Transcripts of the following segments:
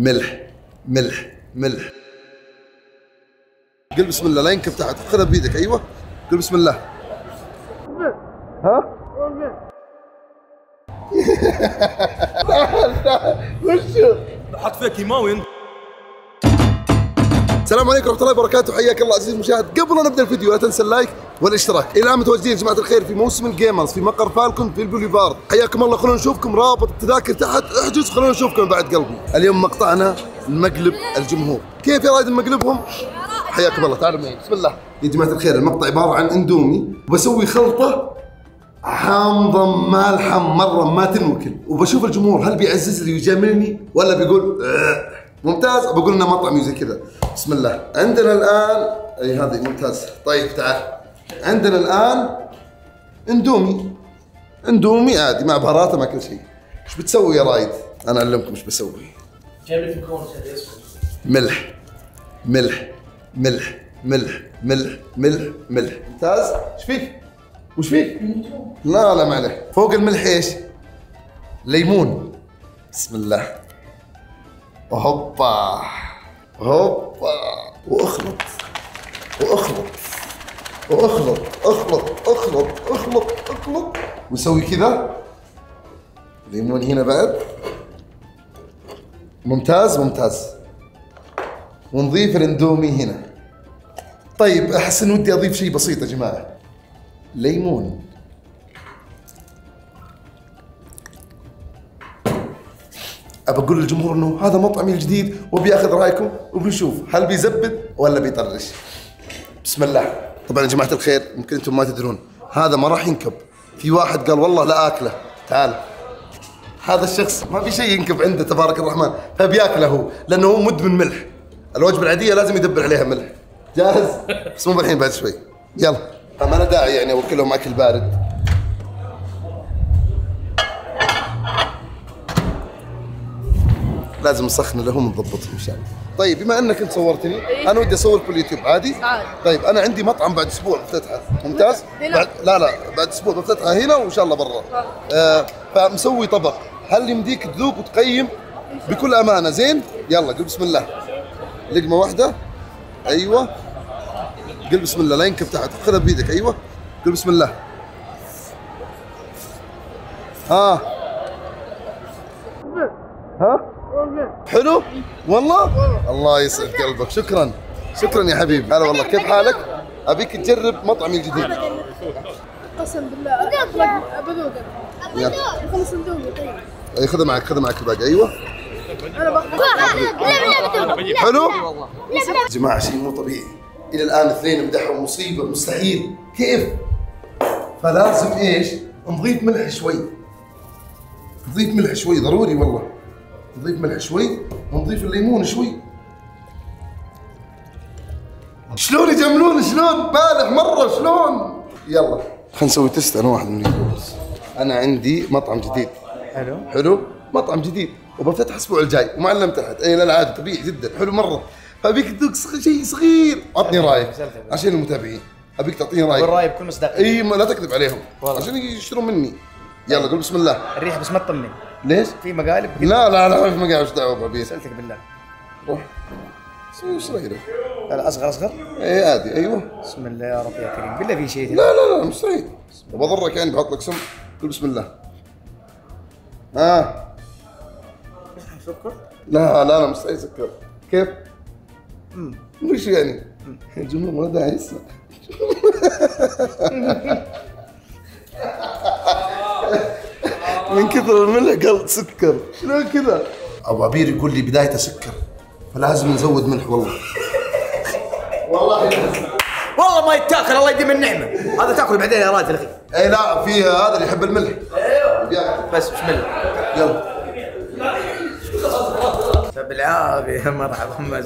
ملح ملح ملح. قل بسم الله، لا ينكب تحت، خذها بيدك. ايوه قل بسم الله. ها؟ وشو؟ حط فيها كيماوي انت. السلام عليكم ورحمة الله وبركاته، حياك الله عزيزي المشاهد. قبل لا نبدا الفيديو لا تنسى اللايك والاشتراك. الان متواجدين يا جماعة الخير في موسم الجيمرز في مقر فالكون في البوليفارد. حياكم الله، خلونا نشوفكم، رابط التذاكر تحت، احجز خلونا نشوفكم بعد قلبي. اليوم مقطعنا المقلب الجمهور. كيف يا رايد مقلبهم؟ حياكم الله، تعالوا معي. بسم الله يا جماعة الخير. المقطع عبارة عن اندومي وبسوي خلطة حامضة مالحة مرة ما تنوكل، وبشوف الجمهور هل بيعزز لي ويجاملني ولا بيقول ممتاز. بقول انه مطعم زي كذا. بسم الله. عندنا الان اي هذه ممتاز. طيب تعال، عندنا الان اندومي عادي مع بهاراته مع كل شيء. ايش بتسوي يا رايد؟ انا اعلمكم ايش بسوي. جايب لي في كون اسود. ملح ملح ملح ملح ملح ملح ملح. ممتاز. ايش فيك؟ وش فيك؟ لا ما عليه. فوق الملح ايش؟ ليمون. بسم الله. هوبا هوبا، واخلط واخلط واخلط اخلط اخلط اخلط اخلط، ونسوي كذا. ليمون هنا بعد. ممتاز ممتاز. ونضيف الاندومي هنا. طيب احس ان ودي اضيف شيء بسيط يا جماعه. ليمون. ابى اقول للجمهور انه هذا مطعمي الجديد وبياخذ رايكم، وبنشوف هل بيزبد ولا بيطرش. بسم الله. طبعا يا جماعه الخير ممكن انتم ما تدرون هذا ما راح ينكب. في واحد قال والله لا اكله. تعال، هذا الشخص ما في شيء ينكب عنده تبارك الرحمن، فبياكله هو لانه هو مدمن ملح. الوجبه العاديه لازم يدبر عليها ملح. جاهز؟ بس مو بالحين، بعد شوي. يلا. ما له داعي يعني اوكلهم اكل بارد. لازم نسخن لهم نضبطهم ان شاء الله. طيب بما انك انت صورتني، انا ودي اصورك باليوتيوب عادي؟ طيب انا عندي مطعم بعد اسبوع بفتحه. ممتاز؟ لا بعد اسبوع بفتحه هنا وان شاء الله برا. فمسوي طبق، هل يمديك تذوق وتقيم بكل امانه؟ زين؟ يلا قل بسم الله. لقمه واحده. ايوه قل بسم الله، لا ينكب تحت، خذها بيدك. ايوه قل بسم الله. ها حلو والله. الله يسعد قلبك، شكرا شكرا يا حبيبي. هلا والله، كيف حالك؟ ابيك تجرب مطعمي الجديد. قسم بالله بذوق. خلص اندومي. طيب اي خذها معك الباقي. ايوه انا باخذ. حلو يا جماعه، شيء مو طبيعي. الى الان اثنين مدحوا، مصيبه مستحيل. كيف؟ فلازم ايش؟ نضيف ملح شوي. نضيف ملح شوي ضروري والله. نضيف ملح شوي ونضيف الليمون شوي. شلون يجملون؟ شلون؟ بالغ مره شلون؟ يلا خلينا نسوي تست. انا واحد من اليوتيوبرز. انا عندي مطعم جديد. حلو مطعم جديد وبفتح الاسبوع الجاي وما علمت احد. اي لا العادي طبيعي جدا، حلو مره. فابيك تذوق شيء صغير. عطني رايك عشان المتابعين. ابيك تعطيني رايك. والراي بكل مصداقيه. اي لا تكذب عليهم عشان يشترون مني. يلا قول بسم الله. الريحه بس ما تطمن. ليش؟ في مقالب. لا ما في مقالب. ايش دعوه بعبير؟ سألتك بالله. روح سوي صغيره. لا اصغر. اي عادي. ايوه بسم الله يا رب يا كريم. بالله في شيء. لا مستحيل. وبضرك يعني بحط لك سم. قول بسم الله. سكر؟ لا مستحيل سكر. كيف؟ وش يعني؟ الجمهور ما داعي يسمع. من كثر الملح قال سكر. شلون كذا؟ ابو عبير يقول لي بدايته سكر، فلازم نزود ملح. والله والله ما يتاكل، الله يديم النعمه. هذا تاكل بعدين يا راجل اخي. اي لا، في هذا اللي يحب الملح. ايوه بس بسم الله. يلا بالعافيه. مرحبا.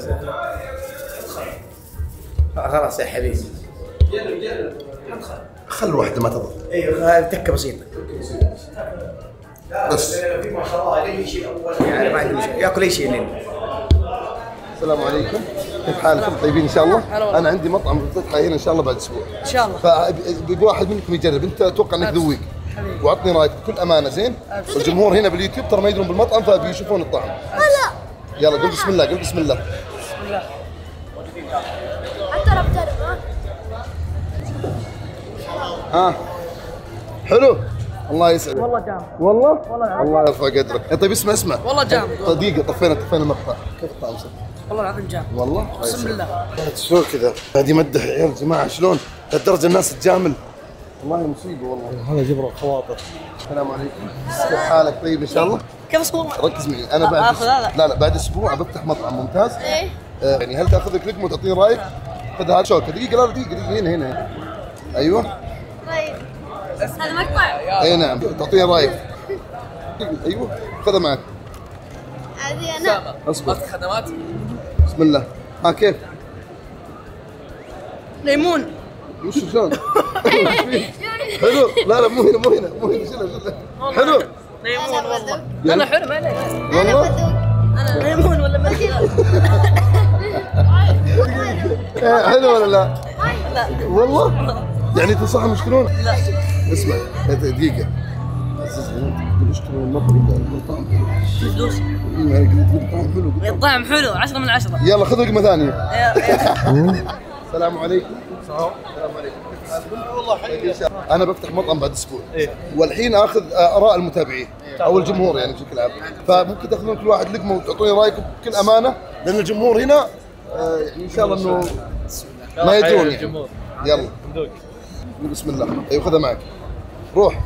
خلاص يا حبيبي. خل واحده ما تضر. ايوه تكه بسيطه بس. في ما شاء الله اي شيء اول يعني ما عندي مشكله، ياكل اي شيء لنا. السلام عليكم، كيف حالكم؟ طيبين ان شاء الله؟ انا عندي مطعم بفتحه هنا ان شاء الله بعد اسبوع. ان شاء الله. فبيبغى واحد منكم يجرب. انت اتوقع انك ذويق وعطني رايك بكل امانه. زين؟ الجمهور هنا باليوتيوب ترى ما يدرون بالمطعم فبيشوفون الطعم. يلا قل بسم الله، قل بسم الله. حتى لو بتعرف ها حلو. الله يسعدك. والله جامد. والله؟ والله الله يرفع قدرك. طيب اسمع. والله جامد. دقيقة طفينا المقطع. كيف الطعم صار؟ والله العظيم جامد. والله؟ اقسم بالله. شلون كذا؟ قاعد يمدح يا عيال جماعة شلون؟ لهالدرجة الناس تجامل. والله مصيبة والله. هذا جبر الخواطر. السلام عليكم. كيف حالك؟ طيب ان شاء الله؟ كيف اصور؟ ركز معي انا بعد لا بعد اسبوع بفتح مطعم ممتاز. ايه يعني هل تاخذ لك لقمه وتعطيني رايك؟ خذ هذا شوكه دقيقه. لا دقيقه هنا ايوه طيب هذا مقطع اي نعم تعطيني رايك. ايوه خذها معك. هذه انا اصبر خدمات بسم الله. ها كيف؟ ليمون. وش شلون؟ حلو. لا مو هنا شيلها. حلو. ليمون انا والله. بدوق انا حلو ما عليك. انا والله بدوق انا ليمون ولا مزيغ؟ حلو ولا لا؟ لا والله يعني تنصح مشكلون؟ لا. اسمع دقيقة. مشكلون المطعم طعم حلو. فلوس. طعم حلو. الطعم حلو 10 من 10. يلا خذ رقمة ثانية. يا- السلام عليكم. السلام عليكم. والله انا بفتح مطعم بعد اسبوع. والحين اخذ اراء المتابعين او الجمهور يعني بشكل عام. فممكن تاخذون كل واحد لقمه وتعطوني رايكم بكل امانه لان الجمهور هنا يعني ان شاء الله انه ما يدرون يعني. يلا بسم الله. ايوه خذها معك. روح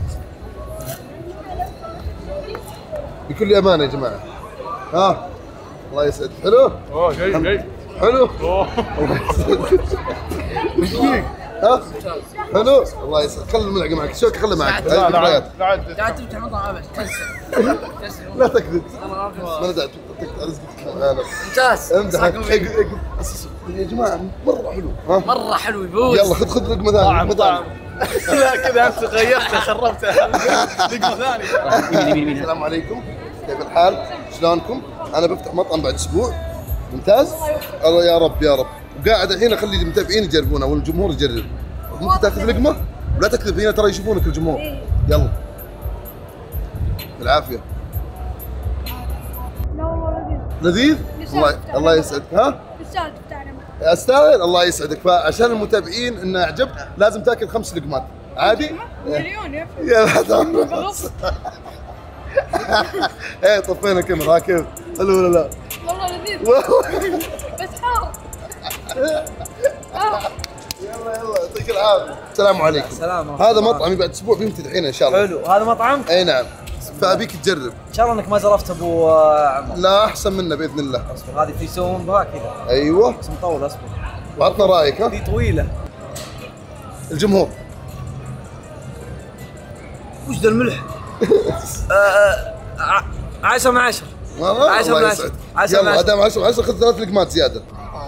بكل امانه يا جماعه. ها الله يسعدك. حلو؟ جاي حلو؟ الله يسعدك. ايش فيك؟ ها؟ حلو؟ الله يسعدك. خلي الملعقه معك. شوك خلي معك. لا قاعد تفتح مطعم ابد كنسل. لا تكذب. ما ندعي تقطع رزقك. ممتاز. امدحك. يا جماعه مره حلو. ها؟ مره حلو يفوز. يلا خذ رقمه ثانيه. طعم لا كذا انت غيرته خربته. لقمه ثانيه. السلام عليكم. كيف الحال؟ شلونكم؟ انا بفتح مطعم بعد اسبوع. ممتاز؟ الله يا رب يا رب. وقاعد الحين اخلي المتابعين يجربونه والجمهور يجرب. ممكن تاخذ لقمه؟ ولا تكذب هنا ترى يشوفونك الجمهور. يلا. بالعافيه. لا والله لذيذ لذيذ؟ الله يسعدك. ها؟ بالسالفه بتاعنا استاهل. الله يسعدك. فعشان المتابعين انه عجبت لازم تاكل 5 لقمات. عادي؟ مليون يا اخي يا بغص. ايه طفينا كاميرا. ها كيف؟ حلو ولا لا؟ والله لذيذ والله. بس حار يلا يعطيك العافيه. السلام عليكم. السلام. هذا مطعمي بعد اسبوع بيفتتح هنا ان شاء الله. حلو. هذا مطعم؟ اي نعم. فابيك تجرب. ان شاء الله انك ما زرفت ابو عمر. لا احسن منه باذن الله. اصبر هذه في سوم بها كذا ايوه بس مطول. اصبر وعطنا رايك. ها دي طويله. الجمهور. وش ذا الملح؟ 10 من 10. والله 10 من الله 10. يسعدك. 10 من يلا 10. ادام 10 10 خذ 3 لقمات زياده.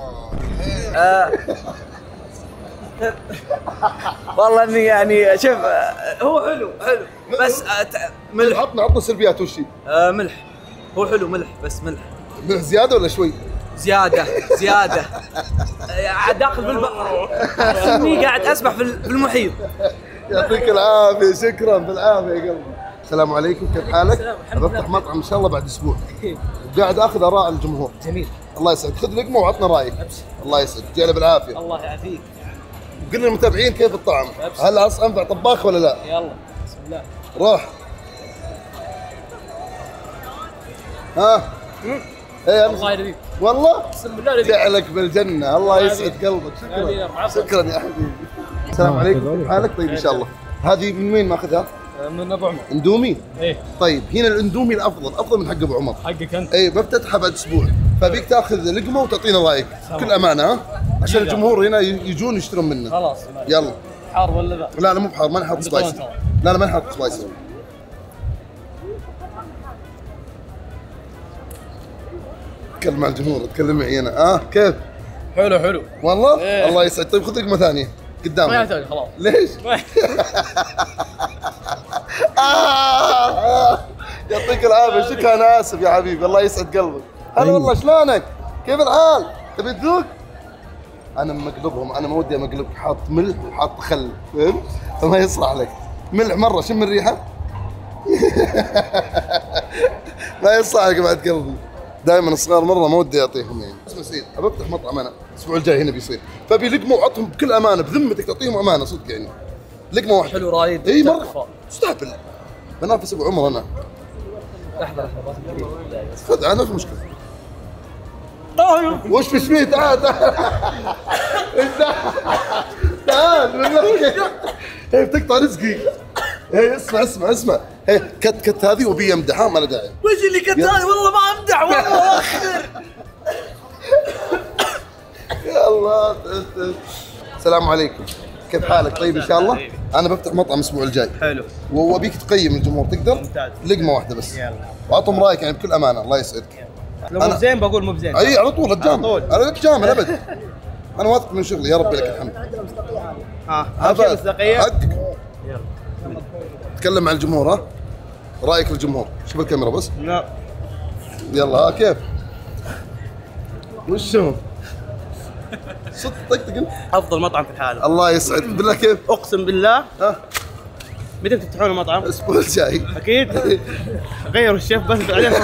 والله اني يعني شوف هو حلو بس ملح. عطنا سلبيات وش هي؟ ملح. هو حلو ملح بس ملح ملح زياده ولا شوي؟ زياده. داخل في البحر. احس اني قاعد اسبح في المحيط. يعطيك العافيه. شكرا بالعافيه يا قلبي. السلام عليكم. كيف حالك؟ الحمد لله. بفتح مطعم ان شاء الله بعد اسبوع. وقاعد اخذ اراء الجمهور. جميل. الله يسعدك. خذ لقمه وعطنا رايك. الله يسعدك. جينا بالعافيه. الله يعافيك. قل للمتابعين كيف الطعم؟ هل انفع طباخ ولا لا؟ يلا بسم الله. روح. ها؟ ايه الله يرضيك. والله؟ اقسم بالله يرضيك. جعلك بالجنه. الله يسعد قلبك. شكرا يا حبيبي. السلام عليكم. كيف حالك؟ طيب ان شاء الله. هذه من وين ماخذها؟ من ابو عمر. اندومي؟ ايه طيب هنا الاندومي افضل من حق ابو عمر. حقك انت. اي بفتتحها بعد اسبوع. فبيك تاخذ لقمه وتعطينا رايك بكل امانه. ها؟ عشان الجمهور هنا يجون يشترون منه. خلاص يلا. حار ولا لا؟ لا مو بحار. ما نحط سبايسي. لا ما نحط سبايسي. تكلم مع الجمهور. تكلم معي انا. كيف؟ حلو والله؟ إيه. الله يسعد. طيب خذ لقمه ثانيه قدامك. ما يحتاج خلاص. ليش؟ يعطيك العافيه. شكرا. انا اسف يا حبيبي. الله يسعد قلبك. هلا والله شلونك؟ كيف الحال؟ تبي تذوق؟ انا مقلبهم. انا ما ودي مقلبك حاط ملح وحاط خل. فهمت؟ فما يصلح لك. ملح مره. شم الريحه. ما يصلح لك بعد قلبي. دائما الصغار مره ما ودي اعطيهم يعني. اسمع سعيد، ابى افتح مطعم انا الاسبوع الجاي هنا بيصير، فابي لقمه واعطهم بكل امانه بذمتك تعطيهم امانه صدق يعني. لقمه واحده. حلو رايد. اي مره استهبل. بنافس ابو عمر انا. لحظه خذ انا في مشكله. وش في سويت؟ تعال تعال بالله هي بتقطع رزقي. هي اسمع هي كت هذه وبي يمدحها ما له داعي. وش اللي كتاني والله ما امدح والله اخر. يا الله. السلام عليكم، كيف حالك؟ طيب ان شاء الله. انا بفتح مطعم الاسبوع الجاي. حلو. وابيك تقيم الجمهور، تقدر؟ ممتاز. لقمه واحده بس. يلا. واعطهم رايك يعني بكل امانه. الله يسعدك. لو مو بزين بقول مو بزين. اي على طول اتجامل. على طول. انا لك جامل ابد. انا واثق من شغلي، يا ربي لك الحمد. اهم شيء المصداقيه. حقك. تكلم مع الجمهور. ها رايك الجمهور؟ شوف الكاميرا بس. لا. يلا ها كيف؟ وشو؟ صدق طقطق انت؟ افضل مطعم في الحاله. الله يسعد بالله. كيف؟ اقسم بالله. ها متى تفتحون المطعم؟ الاسبوع الجاي. اكيد. غيروا الشيف بس بعدين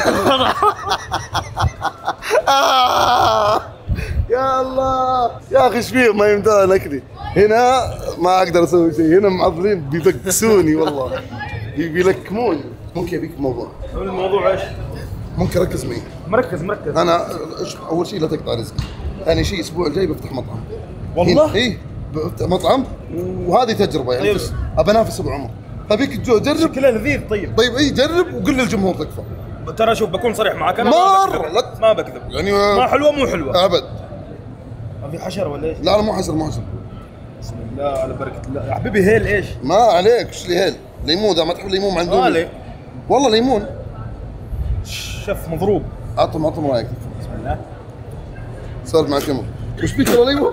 يا الله يا اخي ايش فيهم ما يمدح اكلي هنا. ما اقدر اسوي شيء هنا، معضلين بيبكسوني والله، بيلكموني. ممكن يبيك موضوع. الموضوع ايش؟ ممكن ركز معي. مركز. انا اول شيء لا تقطع رزقي، ثاني شيء الاسبوع الجاي بفتح مطعم. والله؟ اي بفتح مطعم وهذه تجربه يعني. طيب. ابى انافس ابو عمر، فبيك جرب. شكله لذيذ. طيب اي جرب وقل للجمهور تكفى. ترى شوف بكون صريح معك انا مرة لا ما بكذب يعني. ما حلوه مو حلوه ابد. ما في حشر ولا ايش؟ لا لا مو حسر. بسم الله على بركه الله يا حبيبي. هيل ايش؟ ما عليك ايش لي هيل؟ ليمون، اذا ما تحب الليمون ما عندهم. ليه؟ والله ليمون. شف مضروب. عطهم رايك. بسم الله. صار معك يمر. وش بيك ترى ليمون؟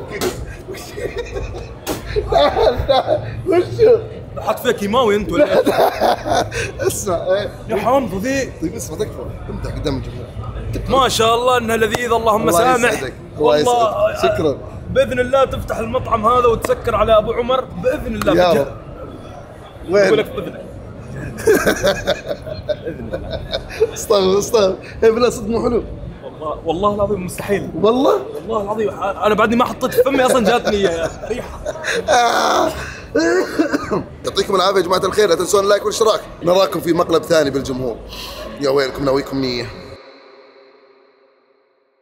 تعال وشو؟ حط فيها كيماوي انت ولا ايش؟ اسمع يا حمض ذي. طيب اسمع تكفى امدح قدام الجمهور. ما شاء الله انها لذيذ. اللهم الله سامح. يسعدك. الله يسعدك. شكرا. باذن الله تفتح المطعم هذا وتسكر على ابو عمر باذن الله. يا رب. اقول لك وين؟ باذن استغفر هي بالله صدق مو حلو. والله العظيم مستحيل. والله والله العظيم انا بعدني ما حطيت في فمي اصلا جاتني ريحه. يعطيكم العافيه يا جماعه الخير، لا تنسون اللايك والاشتراك. نراكم في مقلب ثاني بالجمهور. يا ويلكم ناويكم نيه.